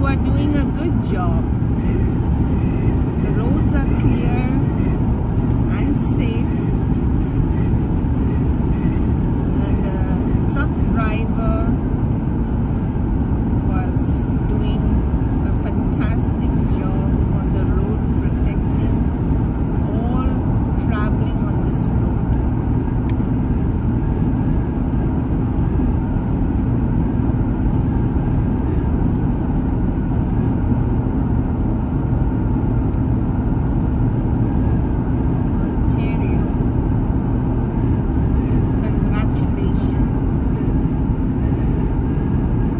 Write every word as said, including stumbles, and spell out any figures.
are doing a good job. The roads are clear and safe.